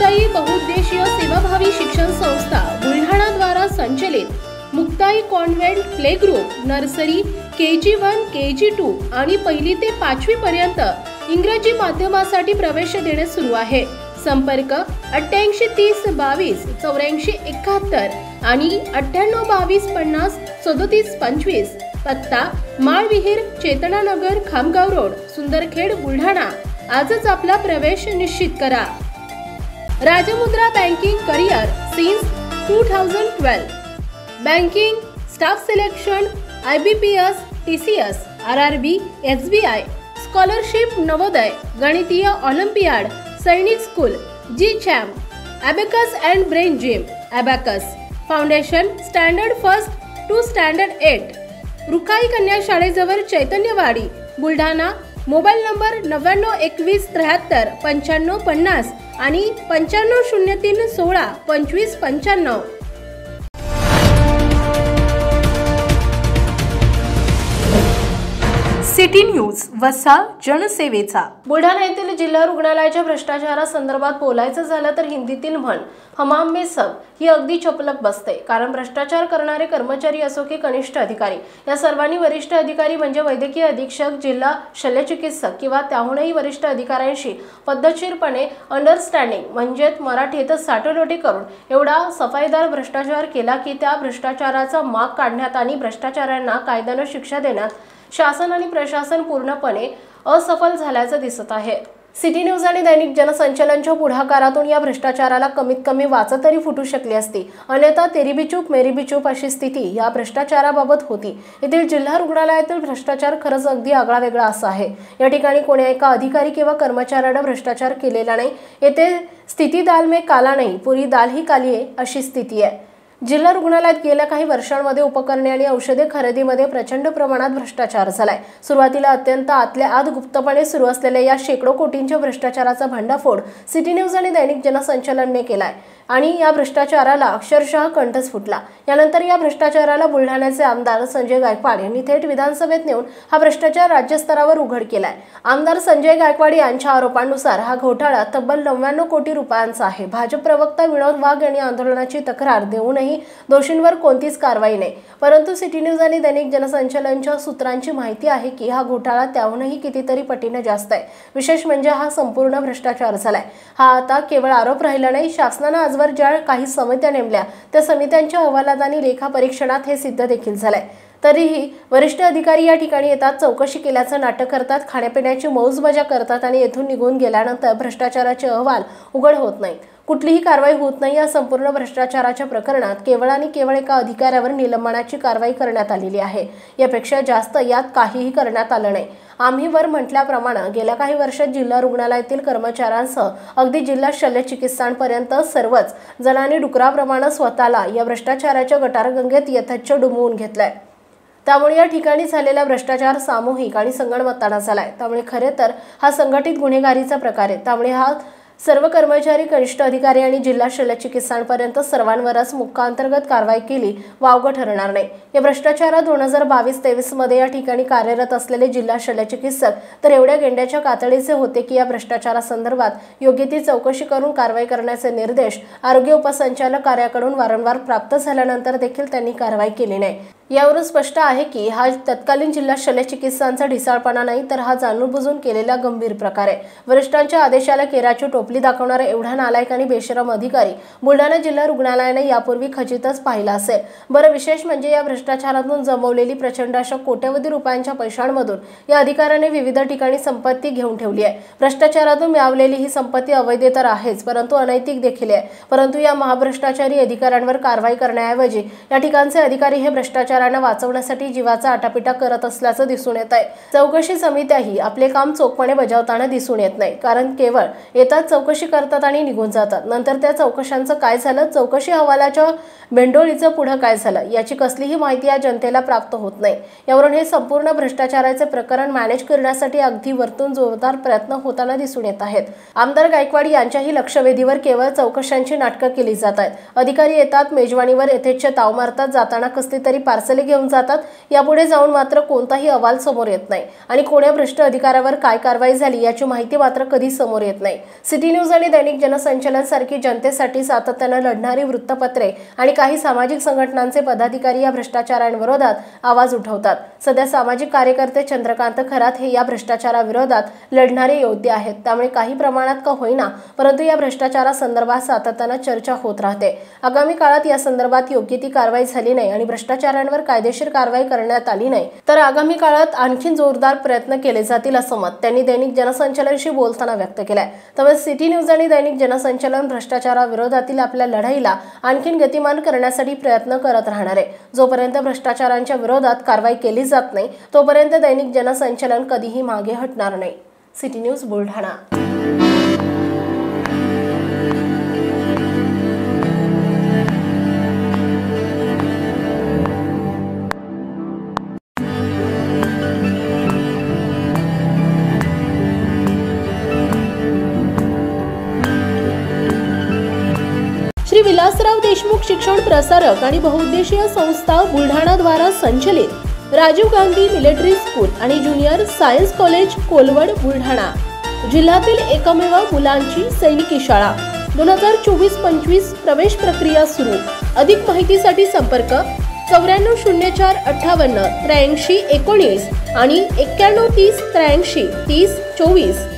मुक्ताई बहुउद्देशीय सेवाभावी शिक्षण संस्था बुलढाणा द्वारा संचलित Muktai convent play group nursery KG1 KG2 आणि 1ली ते 5वी पर्यंत इंग्रजी माध्यमासाठी प्रवेश देणे सुरू आहे। संपर्क 88 30 22 84 71 आणि 98 22 50 37 25। पत्ता माळविहीर चेतनानगर खामगाव रोड सुंदरखेड बुलढाणा। आजच आपला प्रवेश निश्चित करा। Rajmudra banking career since 2012 banking staff selection IBPS TCS RRB SBI scholarship Navodaya गणितीय olympiad Sainik school GCHAM Abacus and Brain Gym Abacus foundation standard first to standard 8 Rukhai कन्या शाळेजवळ चैतन्यवाडी बुलढाणा। मोबाईल नंबर 99 21 73 95 50 आणि 95 03 16 25 95। सिटी न्यूज वसा जनसेवेचा। बुलढाणा येथील जिल्हा रुग्णालयाच्या भ्रष्टाचारासंदर्भात बोलायचं झालं तर हिंदीतील म्हण हमाम में सब ही अगदी चपलक बसते। कारण भ्रष्टाचार करणारे कर्मचारी असो की कनिष्ठ अधिकारी या सर्वांनी वरिष्ठ अधिकारी म्हणजे वैद्यकीय अधीक्षक जिल्हा शल्यचिकित्सक किंवा त्याहूनही वरिष्ठ अधिकाऱ्यांशी पद्धतशीरपणे अंडरस्टँडिंग म्हणजे मराठीत साठोलोटी करून एवढा सफाईदार भ्रष्टाचार केला की त्या भ्रष्टाचाराचा माग काढण्यात आणि भ्रष्टाचाऱ्यांना कायद्याने शिक्षा देण्यात शासन आणि प्रशासन पूर्णपणे असफल झाल्याचं दिसत आहे। सिटी न्यूज आणि दैनिक जनसंचालनच्या पुढाकारातून या भ्रष्टाचाराला कमीत कमी वाचा तरी फुटू शकली असती, अन्यथा तेरी भी चूप मेरी भी चूप अशी स्थिती या भ्रष्टाचाराबाबत होती। येथील जिल्हा रुग्णालयातील भ्रष्टाचार खरंच अगदी आगळा वेगळा असा आहे। या ठिकाणी कोणी एका अधिकारी किंवा कर्मचाऱ्याने भ्रष्टाचार केलेला नाही। येथे स्थिती दाल में काला नाही पुरी दाल ही काली आहे अशी स्थिती आहे। जिल्हा रुग्णालयात गेल्या काही वर्षांमध्ये उपकरणे आणि औषधे खरेदीमध्ये प्रचंड प्रमाणात भ्रष्टाचार झालाय। सुरुवातीला अत्यंत आतल्या आत गुप्तपणे सुरू असलेल्या या शेकडो कोटींच्या भ्रष्टाचाराचा भांडाफोड सिटी न्यूज आणि दैनिक जनसंचालनने केलाय आणि या भ्रष्टाचाराला अक्षरशः कंठच फुटला। यानंतर या भ्रष्टाचाराला बुलढाण्याचे आमदार संजय गायकवाड यांनी थेट विधानसभेत नेऊन हा भ्रष्टाचार राज्यस्तरावर उघड केलाय। आमदार संजय गायकवाड यांच्या आरोपांनुसार हा घोटाळा तब्बल 99 कोटी रुपयांचा आहे। भाजप प्रवक्ता विनोद वाघ यांनी आंदोलनाची तक्रार देऊनही दोषींवर कोणतीच कारवाई नाही। परंतु सिटी न्यूज आणि दैनिक जनसंचालनच्या सूत्रांची माहिती आहे की हा घोटाळा त्याहूनही कितीतरी पटीने जास्त आहे। विशेष म्हणजे हा संपूर्ण भ्रष्टाचार झालाय। हा आता केवळ आरोप राहिला नाही, शासनाने आजवर ज्या काही समित्या नेमल्या त्या समित्यांच्या अहवालात आणि लेखापरीक्षणात हे सिद्ध देखील झालंय। तरीही वरिष्ठ अधिकारी या ठिकाणी येतात, चौकशी केल्याचं नाटक करतात, खाण्यापिण्याची मौजमजा करतात आणि येथून निघून गेल्यानंतर भ्रष्टाचाराचे अहवाल उघड होत नाहीत, कुठलीही कारवाई होत नाही। या संपूर्ण भ्रष्टाचाराच्या प्रकरणात केवळ आणि केवळ एका अधिकाऱ्यावर निलंबनाची कारवाई करण्यात आलेली आहे। यापेक्षा जास्त यात काहीही करण्यात आलं नाही। आम्ही वर म्हटल्याप्रमाणे गेल्या काही वर्षात जिल्हा रुग्णालयातील कर्मचाऱ्यांसह अगदी जिल्हा शल्यचिकित्सांपर्यंत सर्वच जणांनी डुकराप्रमाणे स्वतःला या भ्रष्टाचाराच्या गटारगंगेत यथेच्छ डुबवून घेतलंय। त्यामुळे या ठिकाणी झालेला भ्रष्टाचार सामूहिक आणि संगणमताना झालाय। त्यामुळे खरे तर हा संघटित गुन्हेगारीचा प्रकार आहे। त्यामुळे हा सर्व कर्मचारी कनिष्ठ अधिकारी आणि जिल्हा शल्यचिकित्सांपर्यंत सर्वांवरच मुक्काअंतर्गत कारवाई केली वावगं ठरणार नाही। या भ्रष्टाचारात 2022-23 मध्ये या ठिकाणी कार्यरत असलेले जिल्हा शल्यचिकित्सक तर एवढ्या गेंड्याच्या कातडीचे होते की या भ्रष्टाचारासंदर्भात योग्य ती चौकशी करून कारवाई करण्याचे निर्देश आरोग्य उपसंचालक कार्याकडून वारंवार प्राप्त झाल्यानंतर देखील त्यांनी कारवाई केली नाही। यावरून स्पष्ट आहे की हा तत्कालीन जिल्हा शल्यचिकित्सांचा ढिसाळपणा नाही, तर हा जाणूनबुजून केलेला गंभीर प्रकार आहे। वरिष्ठांच्या आदेशाला केराची टोपली दाखवणारा एवढा नालायक आणि बेशरम अधिकारी बुलढाणा जिल्हा रुग्णालयाने यापूर्वी खचितच पाहिला असेल। बरं, विशेष म्हणजे या भ्रष्टाचारातून जमवलेली प्रचंड अशा कोट्यवधी रुपयांच्या पैशांमधून या अधिकाऱ्याने विविध ठिकाणी संपत्ती घेऊन ठेवली आहे। भ्रष्टाचारातून मिळवलेली ही संपत्ती अवैध तर आहेच, परंतु अनैतिक देखील आहे। परंतु या महाभ्रष्टाचारी अधिकाऱ्यांवर कारवाई करण्याऐवजी या ठिकाणचे अधिकारी हे भ्रष्टाचारांना वाचवण्यासाठी जीवाचा आटापिटा करत असल्याचं दिसून येत आहे। चौकशी समित्याही आपले काम चोखपणे बजावताना दिसून येत नाही, कारण केवळ येतात, चौकशी करतात आणि निघून जातात। नंतर त्या चौकशांचं काय झालं, चौकशी अहवालाच्या भेंडोळीचं पुढे काय झालं याची कसलीही माहिती या जनतेला प्राप्त होत नाही। यावरून हे संपूर्ण भ्रष्टाचाराचे प्रकरण मॅनेज करण्यासाठी अगदी वरतून जोरदार प्रयत्न होताना दिसून येत आहेत। आमदार गायकवाड यांच्याही लक्षवेधीवर केवळ चौकशांची नाटकं केली जात आहेत। अधिकारी येतात, मेजवानीवर यथेच्छ ताव मारतात, जाताना कसली तरी पार्सल पार्सले घेऊन जातात। यापुढे जाऊन मात्र कोणताही अहवाल समोर येत नाही आणि कोण्या भ्रष्ट अधिकाऱ्यावर काय कारवाई झाली याची माहिती मात्र कधी समोर येत नाही। सिटी न्यूज आणि दैनिक जनसंचालन सारखी जनतेसाठी सातत्याने लढणारी वृत्तपत्रे आणि काही सामाजिक संघटनांचे पदाधिकारी या भ्रष्टाचारांविरोधात आवाज उठवतात। सध्या सामाजिक कार्यकर्ते चंद्रकांत खरात हे या भ्रष्टाचाराविरोधात लढणारे योद्धे आहेत। त्यामुळे काही प्रमाणात का होईना परंतु या भ्रष्टाचारासंदर्भात सातत्याने चर्चा होत राहते। आगामी काळात या संदर्भात योग्य ती कारवाई झाली नाही आणि भ्रष्टाचारांवर कायदेशीर कारवाई करण्यात आली नाही तर आगामी काळात आणखी जोरदार प्रयत्न केले जातील असं मत त्यांनी दैनिक जनसंचालनशी बोलताना व्यक्त केलंय। त्यामुळे सिटी न्यूज आणि दैनिक जनसंचालन भ्रष्टाचाराविरोधातील आपल्या लढाईला आणखीन गतिमान करण्यासाठी प्रयत्न करत राहणार आहे। जोपर्यंत भ्रष्टाचारांच्या विरोधात कारवाई केली जात नाही तोपर्यंत दैनिक जनसंचालन कधीही मागे हटणार नाही। City news Buldhana. श्री विलासराव देशमुख शिक्षण प्रसारक आणि बहुउद्देशीय संस्था बुलढाणा द्वारा संचलित राजीव गांधी मिलिटरी स्कूल आणि junior science college Kolwad Buldhana जिल्ह्यातील एकमेव मुलांची सैनिकी शाळा 2024-25 प्रवेश प्रक्रिया सुरू। अधिक माहितीसाठी संपर्क 940458 8319 आणि 9130 83 30 24।